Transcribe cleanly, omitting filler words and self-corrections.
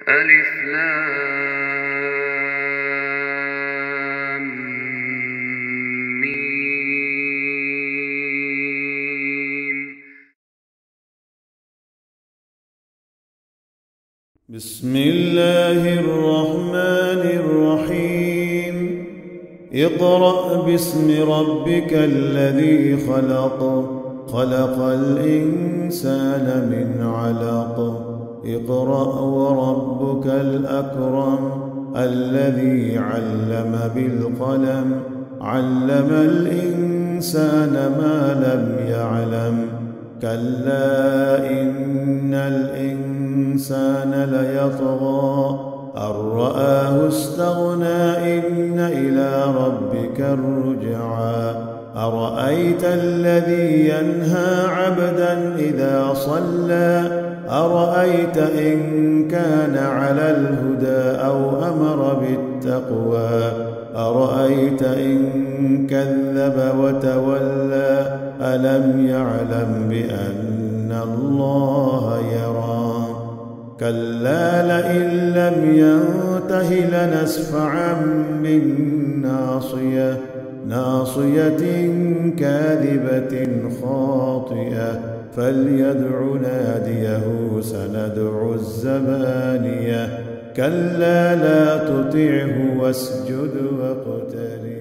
ألف لام ميم. بسم الله الرحمن الرحيم. اقرأ باسم ربك الذي خلق. خلق الإنسان من علق. اقرأ وربك الأكرم الذي علم بالقلم. علم الإنسان ما لم يعلم. كلا إن الإنسان ليطغى أن رآه استغنى إن إلى ربك الرجعى. أرأيت الذي ينهى عبدا إذا صلى. أرأيت إن كان على الهدى أو أمر بالتقوى. أرأيت إن كذب وتولى. ألم يعلم بأن الله يرى. كلا لئن لم ينته لنسفعا بالناصية. ناصية كاذبة خاطئة. فليدع ناديه سندع الزبانية. كلا لا تطعه واسجد واقترب.